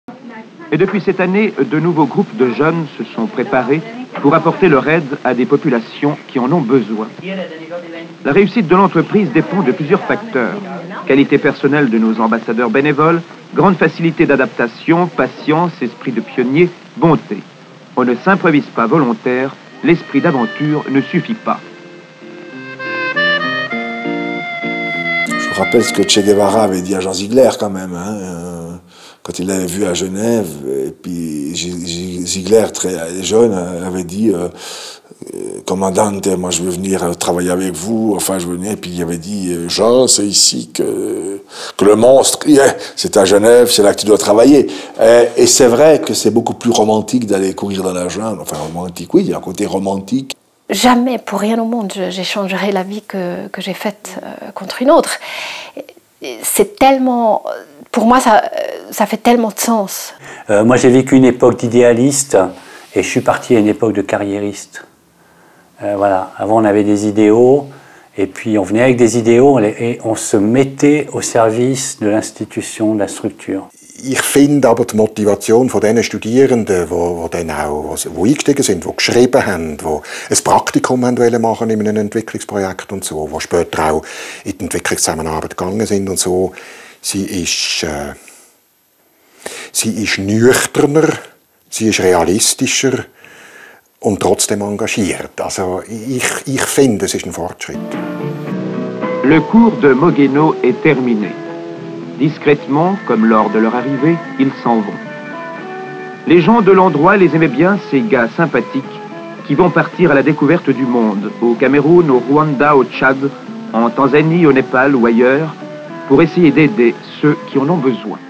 Et depuis cette année, de nouveaux groupes de jeunes se sont préparés pour apporter leur aide à des populations qui en ont besoin. La réussite de l'entreprise dépend de plusieurs facteurs. Qualité personnelle de nos ambassadeurs bénévoles, grande facilité d'adaptation, patience, esprit de pionnier, bonté. On ne s'improvise pas volontaire, l'esprit d'aventure ne suffit pas. Je me rappelle ce que Che Guevara avait dit à Jean Ziegler quand même, hein, quand il l'avait vu à Genève. Et puis Ziegler, très jeune, avait dit Commandante, moi je veux venir travailler avec vous. Enfin, je venais, et puis il avait dit Jean, c'est ici que le monstre y est. C'est à Genève, c'est là que tu dois travailler. Et c'est vrai que c'est beaucoup plus romantique d'aller courir dans la jungle. Enfin, romantique, oui, il y a un côté romantique. Jamais, pour rien au monde, j'échangerai la vie que j'ai faite contre une autre. C'est tellement... Pour moi, ça fait tellement de sens. Moi, j'ai vécu une époque d'idéaliste et je suis parti à une époque de carriériste. Voilà. Avant, on avait des idéaux et puis on venait avec des idéaux et on se mettait au service de l'institution, de la structure. Ich finde aber die Motivation von den Studierenden, die dann auch wo eingestiegen sind, die geschrieben haben, die ein Praktikum haben machen in einem Entwicklungsprojekt und so, die später auch in die Entwicklungszusammenarbeit gegangen sind und so, sie ist nüchterner, sie ist realistischer und trotzdem engagiert. Also ich finde, es ist ein Fortschritt. Le cours de Mogueno est terminé. Discrètement, comme lors de leur arrivée, ils s'en vont. Les gens de l'endroit les aimaient bien, ces gars sympathiques qui vont partir à la découverte du monde, au Cameroun, au Rwanda, au Tchad, en Tanzanie, au Népal ou ailleurs, pour essayer d'aider ceux qui en ont besoin.